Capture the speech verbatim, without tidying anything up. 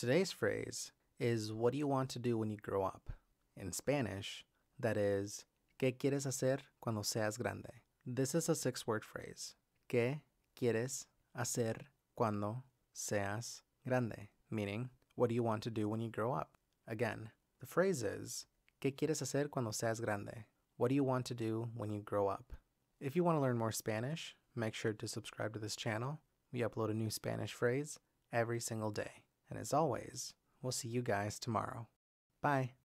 Today's phrase is, what do you want to do when you grow up? In Spanish, that is, ¿qué quieres hacer cuando seas grande? This is a six-word phrase. ¿Qué quieres hacer cuando seas grande? Meaning, what do you want to do when you grow up? Again, the phrase is, ¿qué quieres hacer cuando seas grande? What do you want to do when you grow up? If you want to learn more Spanish, make sure to subscribe to this channel. We upload a new Spanish phrase every single day. And as always, we'll see you guys tomorrow. Bye.